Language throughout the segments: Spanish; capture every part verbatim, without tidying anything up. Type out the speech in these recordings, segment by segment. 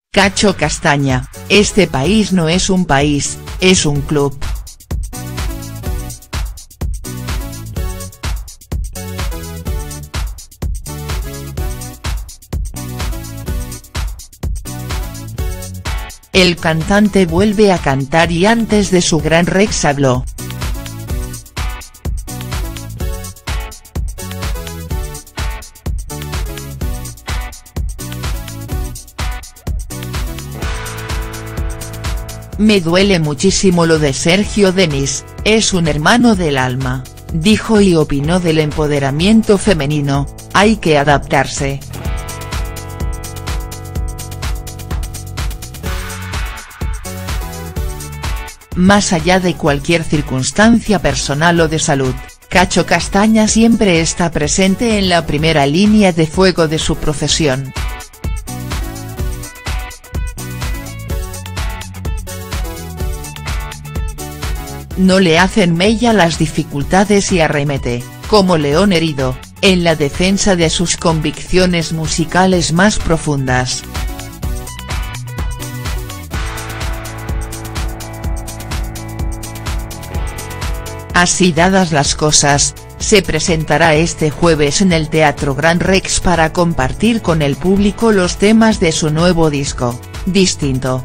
Cacho Castaña, este país no es un país, es un club. El cantante vuelve a cantar y antes de su gran Rex habló. Me duele muchísimo lo de Sergio Denis, es un hermano del alma, dijo y opinó del empoderamiento femenino, hay que adaptarse. Más allá de cualquier circunstancia personal o de salud, Cacho Castaña siempre está presente en la primera línea de fuego de su profesión. No le hacen mella las dificultades y arremete, como león herido, en la defensa de sus convicciones musicales más profundas. Así dadas las cosas, se presentará este jueves en el Teatro Gran Rex para compartir con el público los temas de su nuevo disco, Distinto.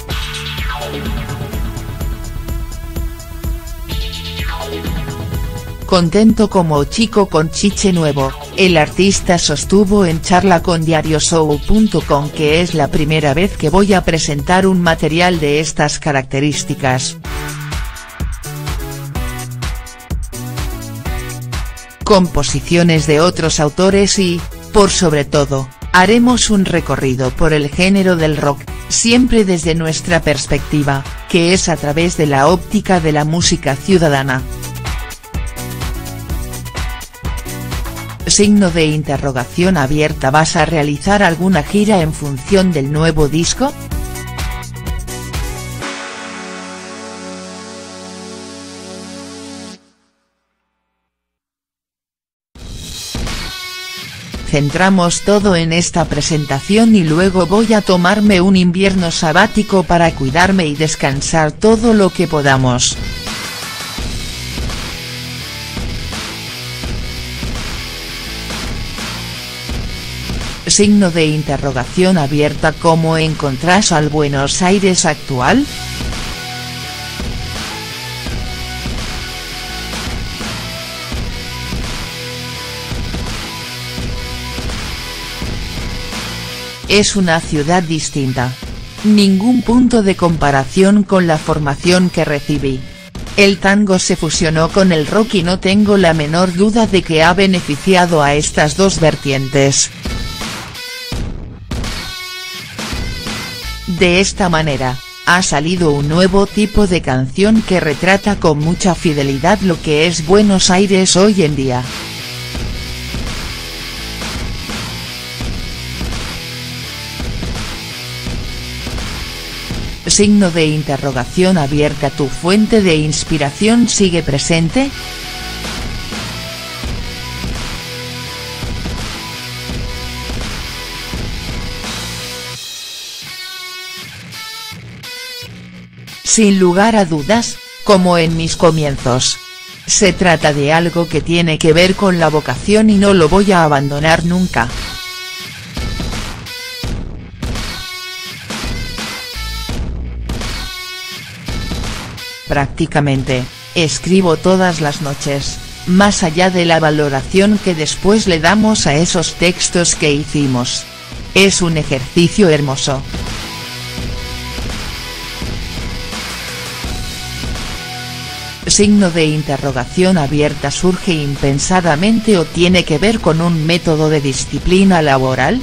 Contento como chico con chiche nuevo, el artista sostuvo en charla con diario show punto com que es la primera vez que voy a presentar un material de estas características. Composiciones de otros autores y, por sobre todo, haremos un recorrido por el género del rock, siempre desde nuestra perspectiva, que es a través de la óptica de la música ciudadana. Signo de interrogación abierta. ¿Vas a realizar alguna gira en función del nuevo disco?. Centramos todo en esta presentación y luego voy a tomarme un invierno sabático para cuidarme y descansar todo lo que podamos. Signo de interrogación abierta. ¿Cómo encontrás al Buenos Aires actual?. Es una ciudad distinta. Ningún punto de comparación con la formación que recibí. El tango se fusionó con el rock y no tengo la menor duda de que ha beneficiado a estas dos vertientes. De esta manera, ha salido un nuevo tipo de canción que retrata con mucha fidelidad lo que es Buenos Aires hoy en día. Signo de interrogación abierta. ¿Tu fuente de inspiración sigue presente?. Sin lugar a dudas, como en mis comienzos. Se trata de algo que tiene que ver con la vocación y no lo voy a abandonar nunca. Prácticamente, escribo todas las noches, más allá de la valoración que después le damos a esos textos que hicimos. Es un ejercicio hermoso. Signo de interrogación abierta. ¿Surge impensadamente o tiene que ver con un método de disciplina laboral?.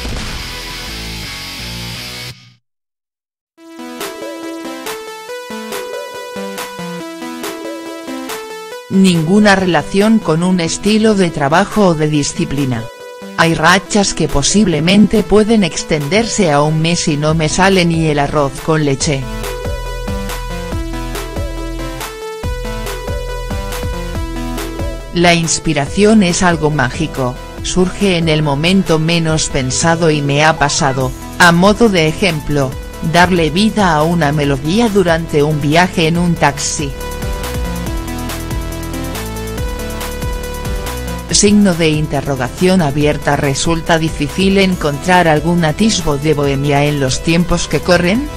Ninguna relación con un estilo de trabajo o de disciplina. Hay rachas que posiblemente pueden extenderse a un mes y no me sale ni el arroz con leche. La inspiración es algo mágico, surge en el momento menos pensado y me ha pasado, A modo de ejemplo, darle vida a una melodía durante un viaje en un taxi. Signo de interrogación abierta. ¿Resulta difícil encontrar algún atisbo de bohemia en los tiempos que corren?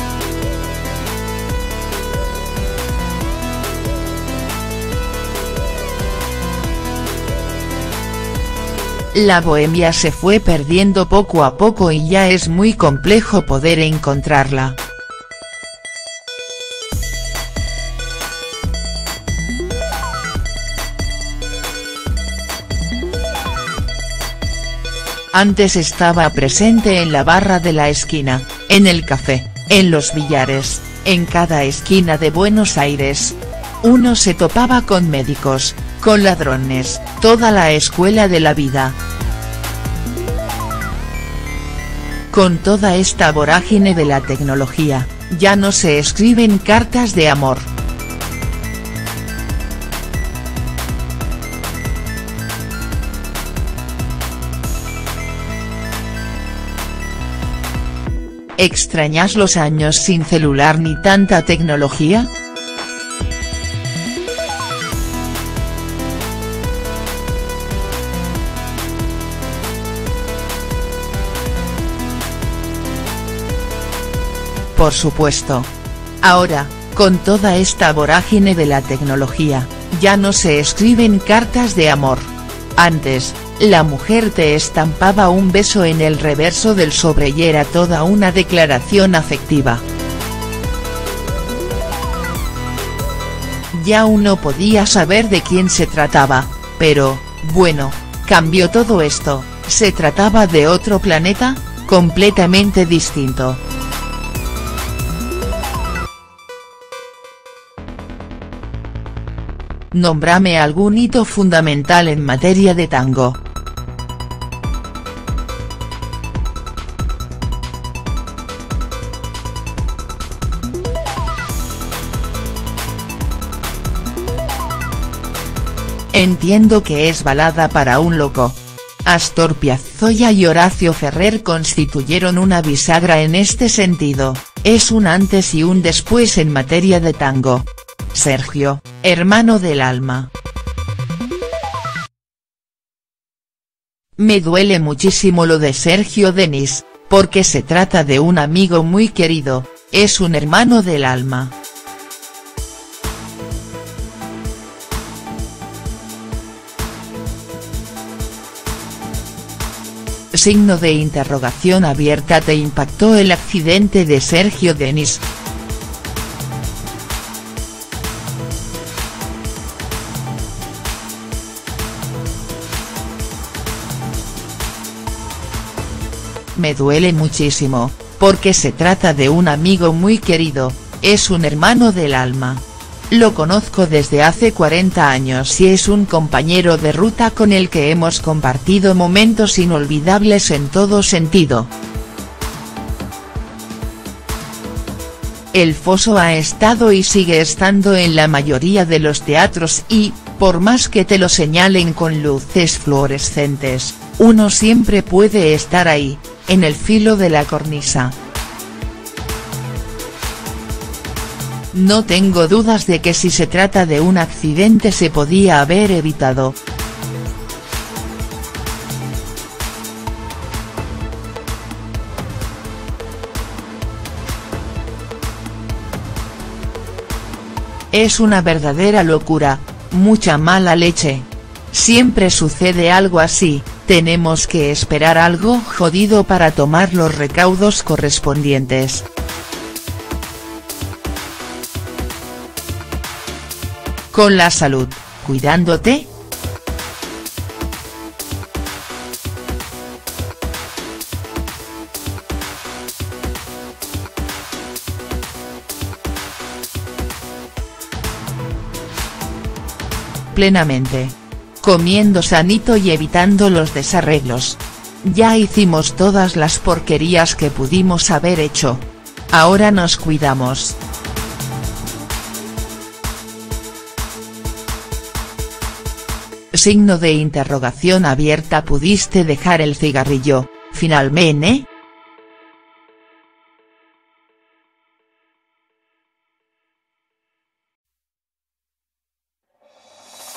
La bohemia se fue perdiendo poco a poco y ya es muy complejo poder encontrarla. Antes estaba presente en la barra de la esquina, en el café, en los billares, en cada esquina de Buenos Aires. Uno se topaba con médicos, con ladrones, toda la escuela de la vida. Con toda esta vorágine de la tecnología, ya no se escriben cartas de amor. ¿Extrañas los años sin celular ni tanta tecnología? Por supuesto. Ahora, con toda esta vorágine de la tecnología, ya no se escriben cartas de amor. Antes, la mujer te estampaba un beso en el reverso del sobre y era toda una declaración afectiva. Ya uno podía saber de quién se trataba, pero, bueno, cambió todo esto. ¿Se trataba de otro planeta? Completamente distinto. Nómbrame algún hito fundamental en materia de tango. Entiendo que es balada para un loco. Astor Piazzolla y Horacio Ferrer constituyeron una bisagra en este sentido, es un antes y un después en materia de tango. Sergio, hermano del alma. Me duele muchísimo lo de Sergio Denis, porque se trata de un amigo muy querido, es un hermano del alma. Signo de interrogación abierta. ¿Te impactó el accidente de Sergio Denis? Me duele muchísimo, porque se trata de un amigo muy querido, es un hermano del alma. Lo conozco desde hace cuarenta años y es un compañero de ruta con el que hemos compartido momentos inolvidables en todo sentido. El Foso ha estado y sigue estando en la mayoría de los teatros y, por más que te lo señalen con luces fluorescentes, uno siempre puede estar ahí, en el filo de la cornisa. No tengo dudas de que si se trata de un accidente se podía haber evitado. Es una verdadera locura, mucha mala leche. Siempre sucede algo así, tenemos que esperar algo jodido para tomar los recaudos correspondientes. Con la salud, cuidándote. Plenamente. Comiendo sanito y evitando los desarreglos. Ya hicimos todas las porquerías que pudimos haber hecho. Ahora nos cuidamos. Signo de interrogación abierta. ¿Pudiste dejar el cigarrillo, finalmente?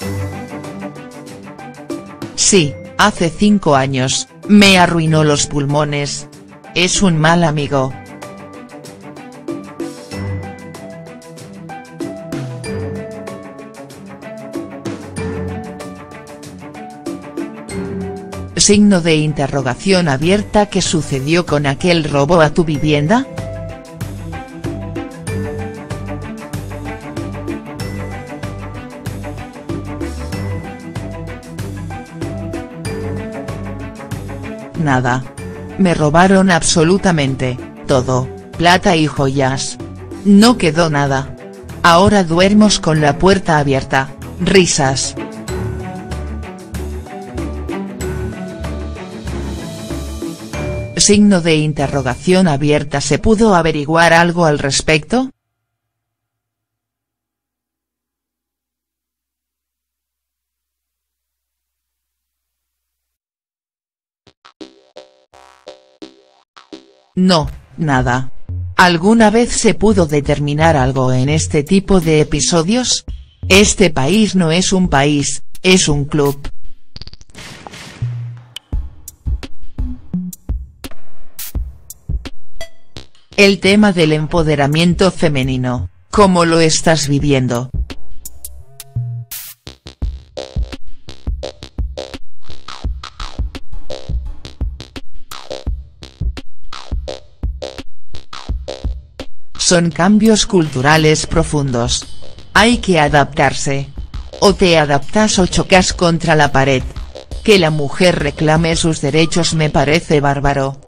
Sí, hace cinco años, me arruinó los pulmones. Es un mal amigo. Signo de interrogación abierta. ¿Qué sucedió con aquel robo a tu vivienda? Nada. Me robaron absolutamente todo, plata y joyas. No quedó nada. Ahora duermo con la puerta abierta. Risas. Signo de interrogación abierta. ¿Se pudo averiguar algo al respecto? No, nada. ¿Alguna vez se pudo determinar algo en este tipo de episodios? Este país no es un país, es un club. El tema del empoderamiento femenino, ¿cómo lo estás viviendo? Son cambios culturales profundos. Hay que adaptarse. O te adaptas o chocas contra la pared. Que la mujer reclame sus derechos me parece bárbaro.